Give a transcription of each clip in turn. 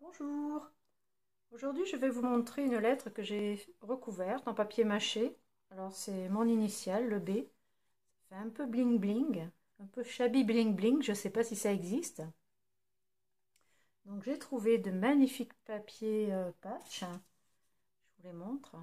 Bonjour, aujourd'hui je vais vous montrer une lettre que j'ai recouverte en papier mâché. Alors c'est mon initiale, le B. Ça fait un peu bling bling, un peu shabby bling bling, je ne sais pas si ça existe. Donc j'ai trouvé de magnifiques papiers patch, je vous les montre,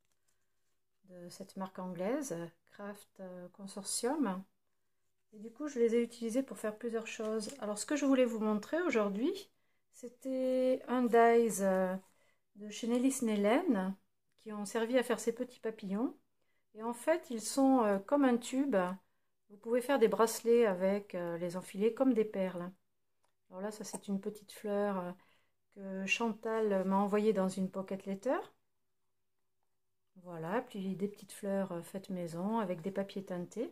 de cette marque anglaise, Craft Consortium. Et du coup je les ai utilisés pour faire plusieurs choses. Alors ce que je voulais vous montrer aujourd'hui, c'était un dies de chez Nelly Snellen qui ont servi à faire ces petits papillons. Et en fait, ils sont comme un tube. Vous pouvez faire des bracelets avec, les enfiler comme des perles. Alors là, ça c'est une petite fleur que Chantal m'a envoyée dans une pocket letter. Voilà, puis des petites fleurs faites maison avec des papiers teintés.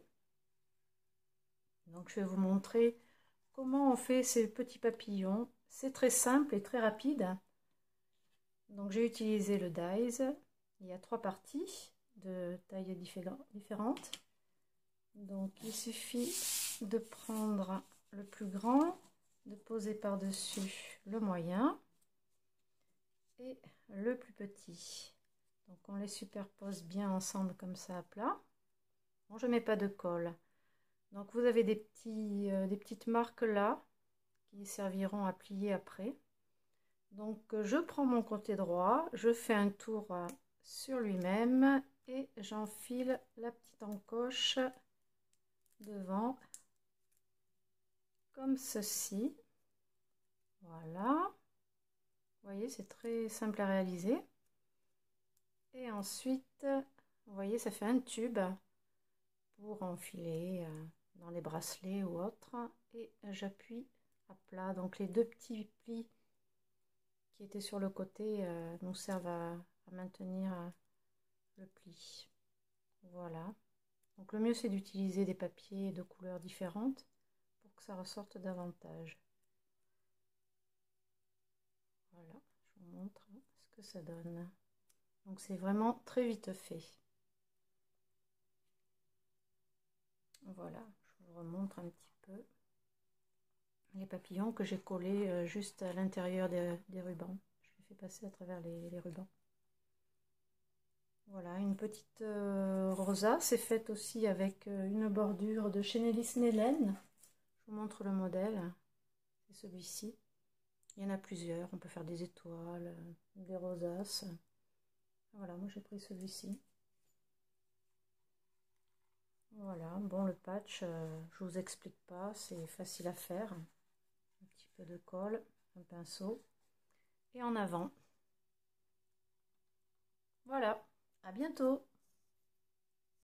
Donc je vais vous montrer comment on fait ces petits papillons. C'est très simple et très rapide. Donc j'ai utilisé le dies. Il y a 3 parties de tailles différentes. Donc il suffit de prendre le plus grand, de poser par-dessus le moyen et le plus petit. Donc on les superpose bien ensemble comme ça à plat. Bon, je ne mets pas de colle. Donc vous avez des petites marques là qui serviront à plier après. Donc je prends mon côté droit, je fais un tour sur lui-même et j'enfile la petite encoche devant comme ceci. Voilà. Vous voyez, c'est très simple à réaliser. Et ensuite, vous voyez, ça fait un tube pour enfiler dans les bracelets ou autres. Et j'appuie à plat. Donc les 2 petits plis qui étaient sur le côté nous servent à maintenir le pli. Voilà. Donc le mieux c'est d'utiliser des papiers de couleurs différentes pour que ça ressorte davantage. Voilà, je vous montre ce que ça donne. Donc c'est vraiment très vite fait. Voilà, je vous remontre un petit peu les papillons que j'ai collés juste à l'intérieur des rubans. Je les fais passer à travers les rubans. Voilà, une petite rosace c'est faite aussi avec une bordure de chez Nelly Snellen. Je vous montre le modèle, c'est celui-ci. Il y en a plusieurs, on peut faire des étoiles, des rosaces. Voilà, moi j'ai pris celui-ci. Voilà, bon le patch, je vous explique pas, c'est facile à faire. Un petit peu de colle, un pinceau et en avant. Voilà, à bientôt!